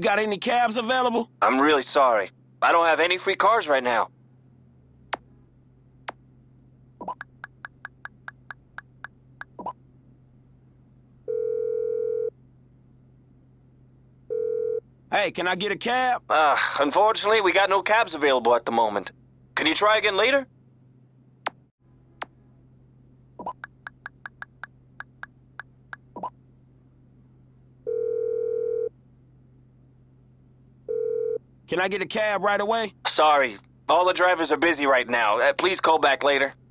got any cabs available? I'm really sorry. I don't have any free cars right now. Hey, can I get a cab? Unfortunately, we got no cabs available at the moment. Can you try again later? Can I get a cab right away? Sorry. All the drivers are busy right now. Please call back later.